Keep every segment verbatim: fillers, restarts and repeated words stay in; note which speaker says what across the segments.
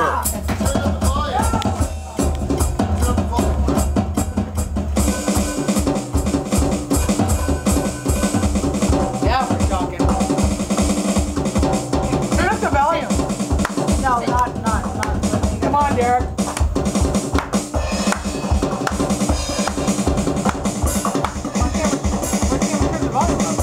Speaker 1: Remember.
Speaker 2: Yeah, we're talking. Turn up the volume.
Speaker 3: No, not, not, not.
Speaker 2: Come on, Derek. Why can't we, why can't we turn the volume up?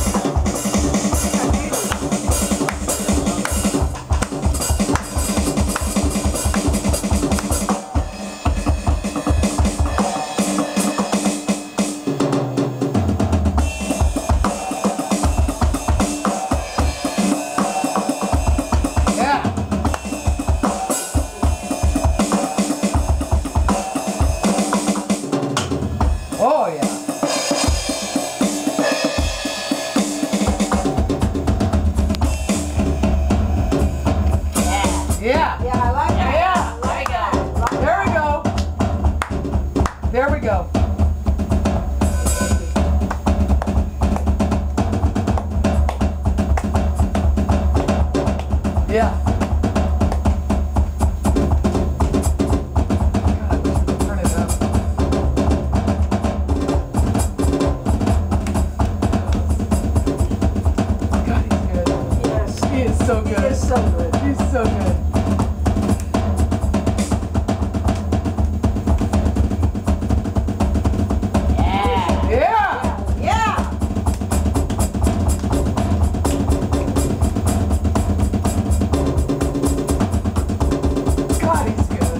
Speaker 2: Oh, yeah. Yeah.
Speaker 3: Yeah, I like that.
Speaker 2: Yeah.
Speaker 3: I like that.
Speaker 2: There we go. There we go. Yeah. Turn it up. God, he's good.
Speaker 3: Yes.
Speaker 2: He is so
Speaker 3: He
Speaker 2: good.
Speaker 3: is so good.
Speaker 2: He's so good.
Speaker 3: Yeah.
Speaker 2: Yeah.
Speaker 3: Yeah.
Speaker 2: God, he's good.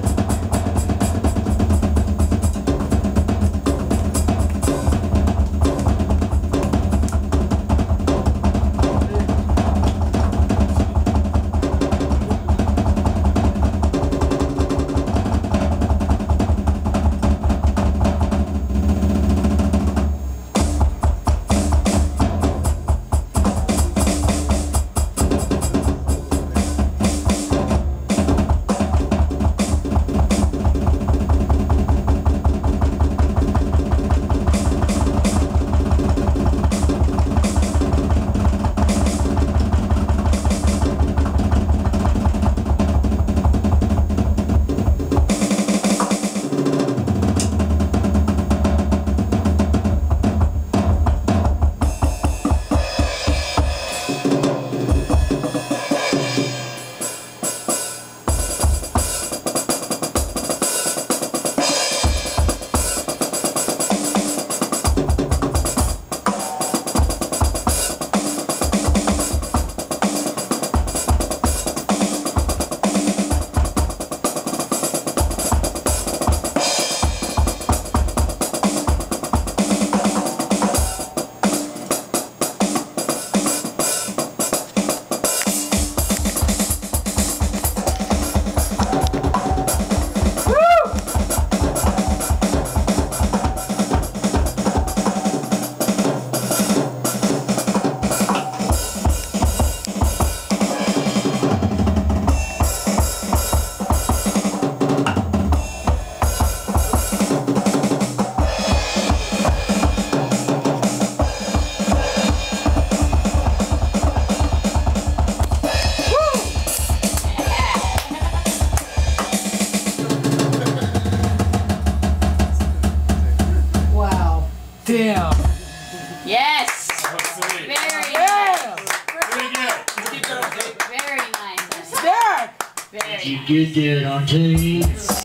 Speaker 3: Wow.
Speaker 2: Damn.
Speaker 4: Yes.
Speaker 1: Let's see.
Speaker 4: Very
Speaker 2: Yeah.
Speaker 4: nice.
Speaker 1: Pretty good. Keep that up, Dave.
Speaker 4: Very nice.
Speaker 2: Derek.
Speaker 4: Very nice.
Speaker 5: You get there on tape.